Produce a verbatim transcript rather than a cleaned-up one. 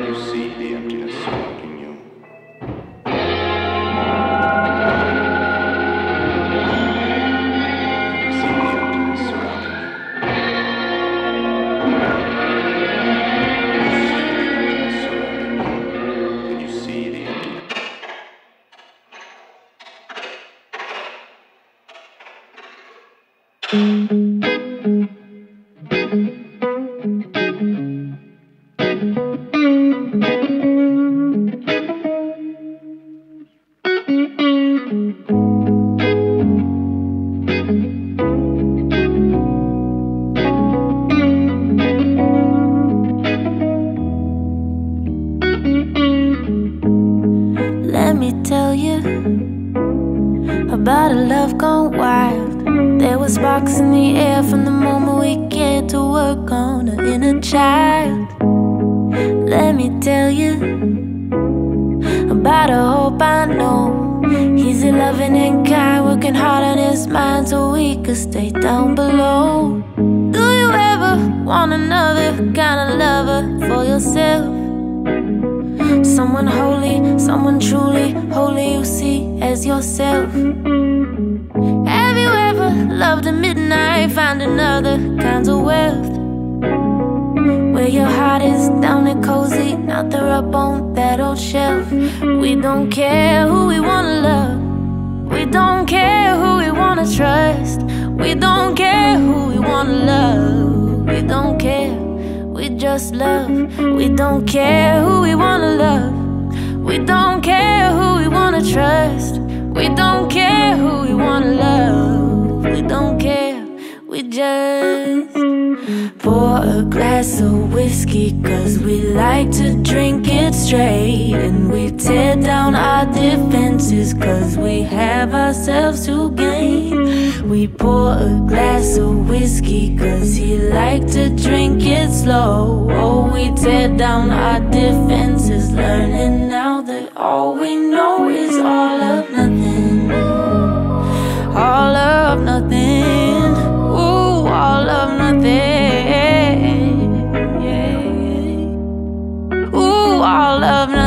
you see the emptiness surrounding you. You see the emptiness surrounding you. And you see the emptiness. Let me tell you about a love gone wild. There were sparks in the air from the moment we came to work on our inner child. Let me tell you about a hope I know. He's a loving and kind, working hard on his mind so we could stay down below. Do you ever want another kind of lover for yourself? Someone holy, someone truly holy you see as yourself. Have you ever loved at midnight, found another kinds of wealth? Where your heart is down and cozy, not there up on that old shelf. We don't care who we wanna love, we don't care who we wanna trust, we don't care who we wanna love, we don't care, we just love. We don't care who we wanna love, we don't care who we wanna trust, we don't care who we wanna love, we don't care, we just pour a glass of whiskey cause we like to drink it straight. And we tear down our defenses cause we have ourselves to gain. We pour a glass of whiskey cause he like to drink it slow. Oh, we tear down our defenses, learning now that all we know is all of nothing. All of nothing. Ooh, all of nothing. Yeah. Ooh, all of nothing.